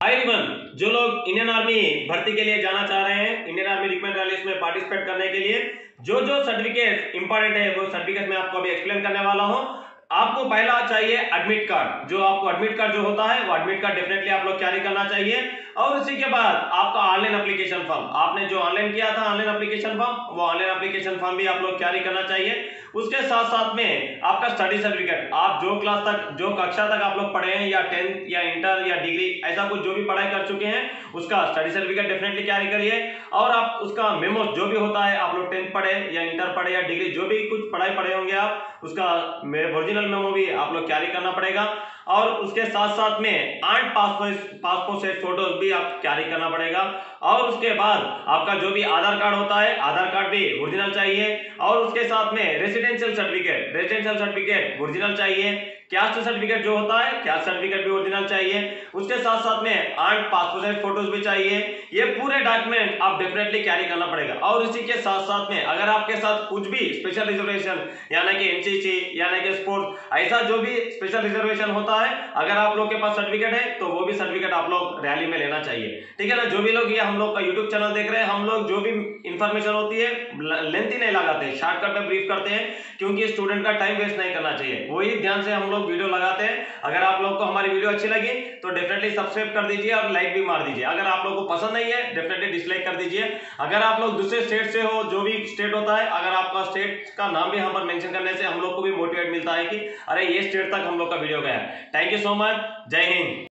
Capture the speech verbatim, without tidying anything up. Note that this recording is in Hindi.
हाय एवरीवन, जो लोग इंडियन आर्मी भर्ती के लिए जाना चाह रहे हैं, इंडियन आर्मी रिक्रूटमेंट रैलीज में पार्टिसिपेट करने के लिए जो जो सर्टिफिकेट इंपॉर्टेंट है वो सर्टिफिकेट मैं आपको अभी एक्सप्लेन करने वाला हूं। आपको पहला चाहिए एडमिट कार्ड। जो आपको एडमिट कार्ड जो होता है वो एडमिट कार्ड डेफिनेटली आप लोग कैरी करना चाहिए। और उसी के बाद आपका ऑनलाइन एप्लीकेशन फॉर्म, आपने जो ऑनलाइन किया था ऑनलाइन एप्लीकेशन फॉर्म, वो ऑनलाइन एप्लीकेशन फॉर्म भी आप लोग कैरी करना चाहिए। उसके साथ साथ में आपका स्टडी सर्टिफिकेट, आप जो क्लास तक जो कक्षा तक आप लोग पढ़े हैं या टेंथ या इंटर या डिग्री ऐसा कुछ जो भी पढ़ाई कर चुके हैं उसका स्टडी सर्टिफिकेट डेफिनेटली कैरी करिए। और आप उसका मेमो जो भी होता है, आप लोग टेंथ पढ़े या इंटर पढ़े या डिग्री जो भी कुछ पढ़ाई पढ़े होंगे आप, उसका ओरिजिनल मेमो भी आप लोग कैरी करना पड़ेगा। और उसके साथ साथ में आठ पासपोर्ट पासपोर्ट साइज फोटोज भी आप कैरी करना पड़ेगा। और उसके बाद आपका जो भी आधार कार्ड होता है, आधार कार्ड भी ओरिजिनल चाहिए। और उसके साथ में residential certificate residential certificate original चाहिए। कैस्ट सर्टिफिकेट जो होता है, कैस्ट सर्टिफिकेट भी ओरिजिनल चाहिए। उसके साथ साथ में आठ पासपोर्ट साइज फोटोज भी चाहिए। ये पूरे डॉक्यूमेंट आप डेफिनेटली कैरी करना पड़ेगा। और इसी के साथ साथ में अगर आपके साथ कुछ भी स्पेशल रिजर्वेशन यानी कि एनसीसी यानी कि स्पोर्ट्स ऐसा जो भी स्पेशल रिजर्वेशन होता है, अगर आप लोग के पास सर्टिफिकेट है तो वो भी सर्टिफिकेट आप लोग रैली में लेना चाहिए। ठीक है ना। जो भी लोग ये हम लोग का यूट्यूब चैनल देख रहे हैं, हम लोग जो भी इंफॉर्मेशन होती है लेंथी नहीं लगाते, शॉर्टकट में ब्रीफ करते हैं, क्योंकि स्टूडेंट का टाइम वेस्ट नहीं करना चाहिए। वही ध्यान से हम लोग वीडियो लगाते हैं। अगर आप लोग को हमारी वीडियो अच्छी लगी तो डेफिनेटली सब्सक्राइब कर दीजिए और लाइक भी मार दीजिए। अगर आप लोग को पसंद नहीं है डेफिनेटली डिसलाइक कर दीजिए। अगर आप लोग दूसरे स्टेट से हो, जो भी स्टेट होता है, अगर आपका स्टेट का नाम भी हम पर मेंशन करने से हम लोग को भी मोटिवेट मिलता है कि अरे ये स्टेट तक हम लोग का वीडियो गया है। Thank you so much. जय हिंद।